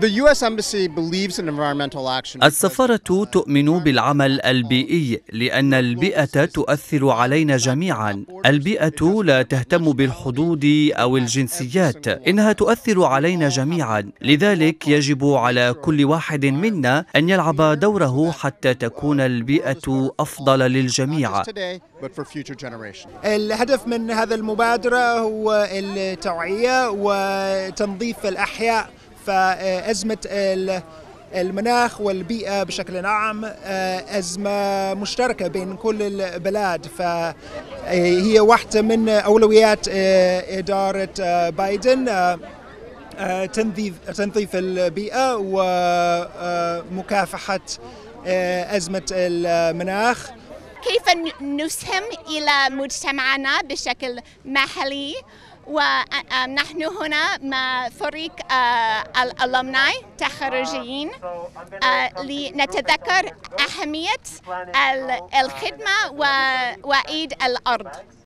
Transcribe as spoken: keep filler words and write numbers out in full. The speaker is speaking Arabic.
السفارة تؤمن بالعمل البيئي لأن البيئة تؤثر علينا جميعا. البيئة لا تهتم بالحدود أو الجنسيات، إنها تؤثر علينا جميعا، لذلك يجب على كل واحد منا أن يلعب دوره حتى تكون البيئة أفضل للجميع. الهدف من هذه المبادرة هو التوعية وتنظيف الأحياء، فأزمة المناخ والبيئة بشكل عام أزمة مشتركة بين كل البلاد، فهي واحدة من أولويات إدارة بايدن، تنظيف تنظيف البيئة ومكافحة أزمة المناخ. كيف نسهم إلى مجتمعنا بشكل محلي، ونحن هنا مع فريق الألومناي تخرجين لنتذكر أهمية الخدمة وعيد الأرض.